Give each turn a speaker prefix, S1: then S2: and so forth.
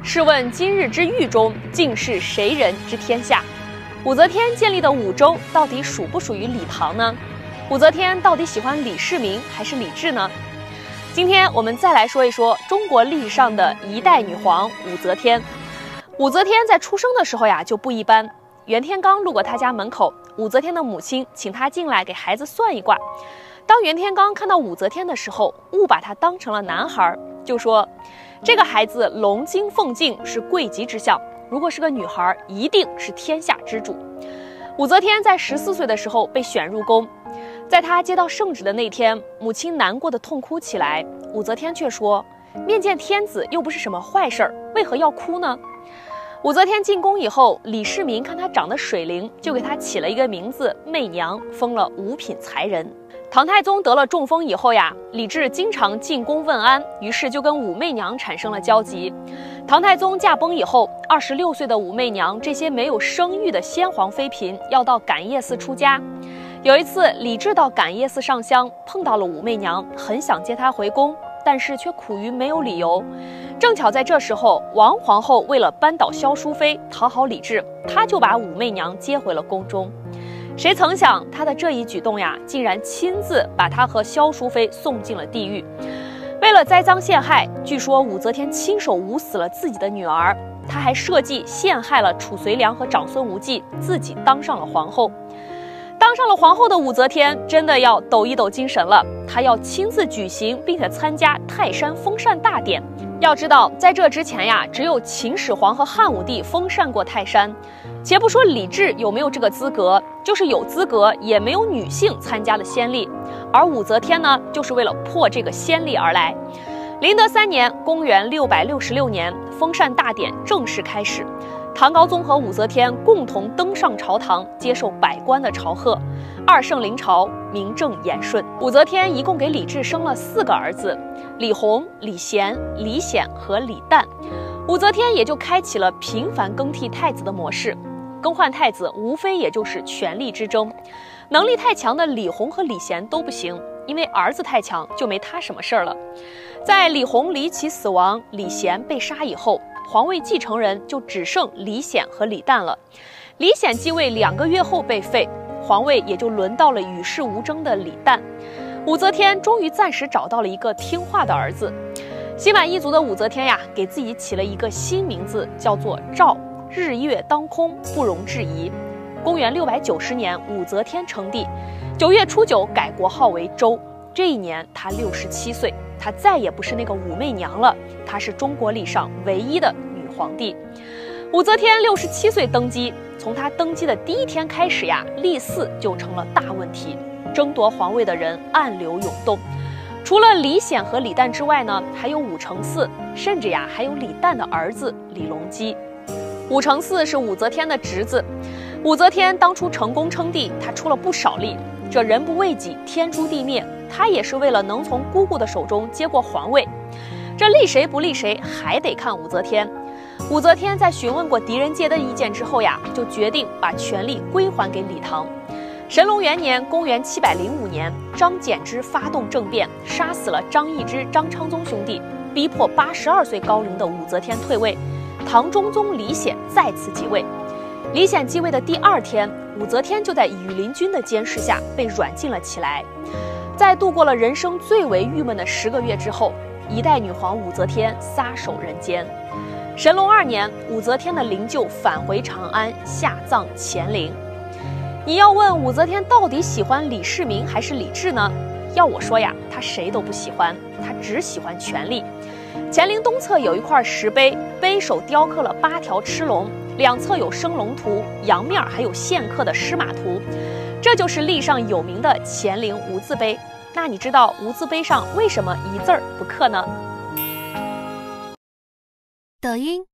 S1: 试问今日之狱中，竟是谁人之天下？武则天建立的武周到底属不属于李唐呢？武则天到底喜欢李世民还是李治呢？今天我们再来说一说中国历史上的一代女皇武则天。武则天在出生的时候呀就不一般。袁天罡路过她家门口，武则天的母亲请她进来给孩子算一卦。当袁天罡看到武则天的时候，误把她当成了男孩，就说这个孩子龙精凤劲，是贵极之相，如果是个女孩，一定是天下之主。武则天在14岁的时候被选入宫，在她接到圣旨的那天，母亲难过的痛哭起来，武则天却说，面见天子又不是什么坏事儿，为何要哭呢？武则天进宫以后，李世民看她长得水灵，就给她起了一个名字媚娘，封了五品才人。唐太宗得了中风以后呀，李治经常进宫问安，于是就跟武媚娘产生了交集。唐太宗驾崩以后，26岁的武媚娘这些没有生育的先皇妃嫔要到感业寺出家。有一次，李治到感业寺上香，碰到了武媚娘，很想接她回宫，但是却苦于没有理由。正巧在这时候，王皇后为了扳倒萧淑妃，讨好李治，她就把武媚娘接回了宫中。谁曾想她的这一举动呀，竟然亲自把她和萧淑妃送进了地狱。为了栽赃陷害，据说武则天亲手捂死了自己的女儿，她还设计陷害了褚遂良和长孙无忌，自己当上了皇后。当上了皇后的武则天真的要抖一抖精神了，她要亲自举行并且参加泰山封禅大典。要知道，在这之前呀，只有秦始皇和汉武帝封禅过泰山。且不说李治有没有这个资格，就是有资格也没有女性参加的先例。而武则天呢，就是为了破这个先例而来。麟德3年，公元666年，封禅大典正式开始。唐高宗和武则天共同登上朝堂，接受百官的朝贺，二圣临朝，名正言顺。武则天一共给李治生了4个儿子，李弘、李贤、李显和李旦。武则天也就开启了频繁更替太子的模式。更换太子无非也就是权力之争，能力太强的李弘和李贤都不行，因为儿子太强，就没他什么事儿了。在李弘离奇死亡，李贤被杀以后，皇位继承人就只剩李显和李旦了。李显继位2个月后被废，皇位也就轮到了与世无争的李旦。武则天终于暂时找到了一个听话的儿子。心满意足的武则天呀，给自己起了一个新名字，叫做赵。日月当空，不容置疑。公元690年，武则天称帝，9月初9改国号为周。这一年她67岁，她再也不是那个武媚娘了，她是中国历上唯一的女皇帝。武则天67岁登基，从她登基的第1天开始呀，立嗣就成了大问题，争夺皇位的人暗流涌动。除了李显和李旦之外呢，还有武承嗣，甚至呀还有李旦的儿子李隆基。武承嗣是武则天的侄子。武则天当初成功称帝，她出了不少力，这人不为己，天诛地灭，她也是为了能从姑姑的手中接过皇位。这立谁不立谁，还得看武则天。武则天在询问过狄仁杰的意见之后呀，就决定把权力归还给李唐。神龙元年，公元705年，张柬之发动政变，杀死了张易之、张昌宗兄弟，逼迫82岁高龄的武则天退位。唐中宗李显再次即位。李显继位的第2天，武则天就在羽林军的监视下被软禁了起来。在度过了人生最为郁闷的10个月之后，一代女皇武则天撒手人间。神龙2年，武则天的灵柩返回长安，下葬乾陵。你要问武则天到底喜欢李世民还是李治呢？要我说呀，她谁都不喜欢，她只喜欢权力。乾陵东侧有一块石碑，碑首雕刻了8条螭龙，2侧有升龙图，阳面还有线刻的狮马图，这就是历上有名的乾陵无字碑。那你知道无字碑上为什么一字儿不刻呢？
S2: 抖音。